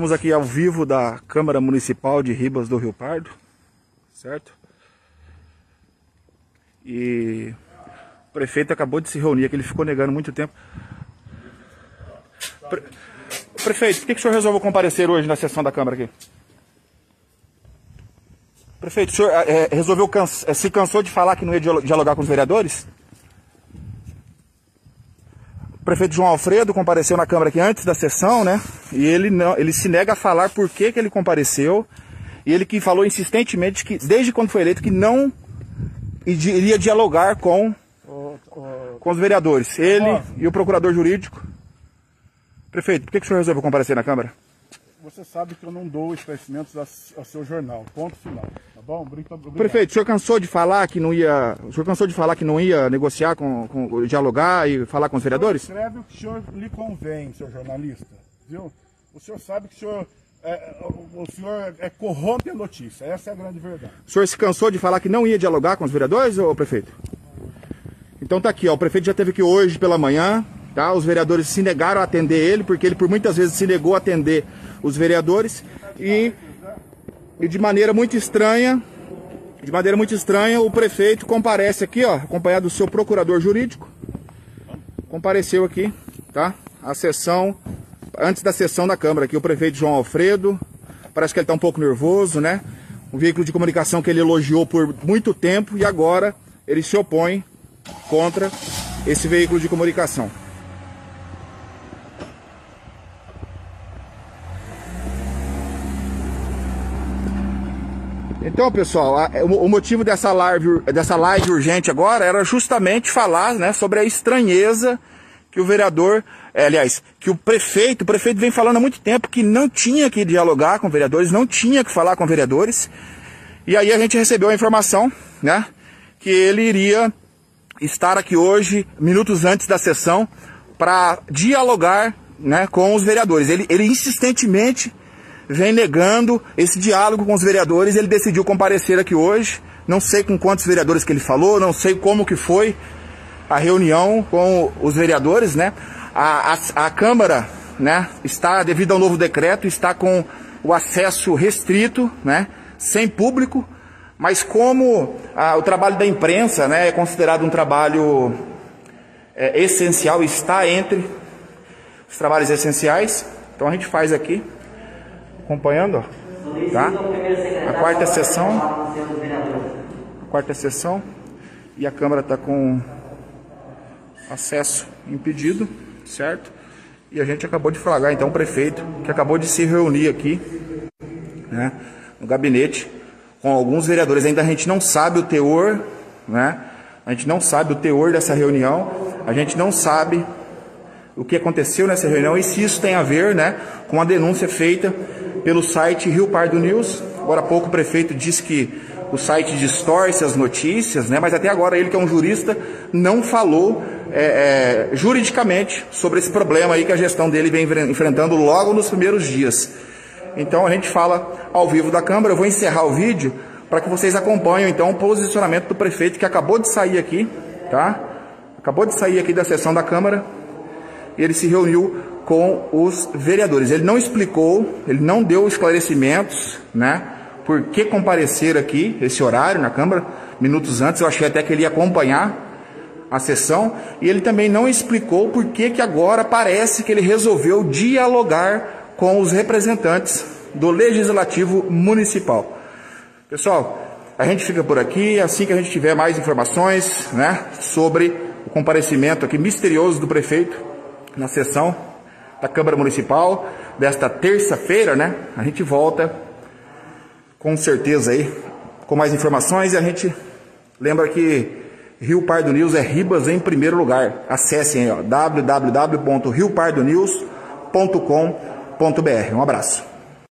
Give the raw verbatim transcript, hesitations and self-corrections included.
Estamos aqui ao vivo da Câmara Municipal de Ribas do Rio Pardo, certo? E o prefeito acabou de se reunir aqui, ele ficou negando muito tempo. Pre... Prefeito, por que, que o senhor resolveu comparecer hoje na sessão da Câmara aqui? Prefeito, o senhor é, resolveu canse... se cansou de falar que não ia dialogar com os vereadores? O prefeito João Alfredo compareceu na Câmara aqui antes da sessão, né? E ele, não, ele se nega a falar por que, que ele compareceu. E ele que falou insistentemente que, desde quando foi eleito, que não iria dialogar com, oh, oh. com os vereadores. Ele oh. e o procurador jurídico. Prefeito, por que, que o senhor resolveu comparecer na Câmara? Você sabe que eu não dou esclarecimentos ao seu jornal. Ponto final. Tá bom? Obrigado. Prefeito, o senhor cansou de falar que não ia. O senhor cansou de falar que não ia negociar com, com dialogar e falar com os vereadores? Escreve o que o senhor lhe convém, seu jornalista. Viu? O senhor sabe que o senhor é, o senhor é corrompe a notícia. Essa é a grande verdade. O senhor se cansou de falar que não ia dialogar com os vereadores, ô prefeito? Então tá aqui, ó. O prefeito já esteve aqui hoje pela manhã, tá? Os vereadores se negaram a atender ele, porque ele por muitas vezes se negou a atender os vereadores e, e de maneira muito estranha, de maneira muito estranha, o prefeito comparece aqui, ó, acompanhado do seu procurador jurídico, compareceu aqui, tá? A sessão, antes da sessão da Câmara aqui, o prefeito João Alfredo, parece que ele tá um pouco nervoso, né? Um veículo de comunicação que ele elogiou por muito tempo e agora ele se opõe contra esse veículo de comunicação. Então, pessoal, a, o, o motivo dessa live, dessa live urgente agora era justamente falar, né, sobre a estranheza que o vereador, é, aliás, que o prefeito, o prefeito vem falando há muito tempo que não tinha que dialogar com vereadores, não tinha que falar com vereadores. E aí a gente recebeu a informação, né, que ele iria estar aqui hoje, minutos antes da sessão, para dialogar, né, com os vereadores. Ele, ele insistentemente vem negando esse diálogo com os vereadores. Ele decidiu comparecer aqui hoje. Não sei com quantos vereadores que ele falou, não sei como que foi a reunião com os vereadores, né? A, a, a Câmara, né, está, devido ao novo decreto, está com o acesso restrito, né, sem público, mas como a, o trabalho da imprensa, né, é considerado um trabalho é, essencial, está entre os trabalhos essenciais, então a gente faz aqui, acompanhando, ó, tá? A quarta sessão, a quarta sessão, e a Câmara está com acesso impedido, certo? E a gente acabou de flagrar, então, o prefeito, que acabou de se reunir aqui, né, no gabinete, com alguns vereadores. Ainda a gente não sabe o teor, né? A gente não sabe o teor dessa reunião, a gente não sabe o que aconteceu nessa reunião e se isso tem a ver, né, com a denúncia feita pelo site Rio Pardo News. Agora há pouco o prefeito disse que o site distorce as notícias, né, mas até agora ele, que é um jurista, não falou é, é, juridicamente sobre esse problema aí que a gestão dele vem enfrentando logo nos primeiros dias. Então a gente fala ao vivo da Câmara. Eu vou encerrar o vídeo para que vocês acompanhem então o posicionamento do prefeito, que acabou de sair aqui, tá? Acabou de sair aqui da sessão da Câmara. Ele se reuniu com os vereadores. Ele não explicou, ele não deu esclarecimentos, né, por que comparecer aqui, esse horário na Câmara, minutos antes. Eu achei até que ele ia acompanhar a sessão. E ele também não explicou por que que agora parece que ele resolveu dialogar com os representantes do Legislativo Municipal. Pessoal, a gente fica por aqui. Assim que a gente tiver mais informações, né, sobre o comparecimento aqui misterioso do prefeito na sessão da Câmara Municipal desta terça-feira, né, a gente volta com certeza aí com mais informações. E a gente lembra que Rio Pardo News é Ribas em primeiro lugar. Acessem aí, ó, w w w ponto rio pardo news ponto com ponto b r. Um abraço.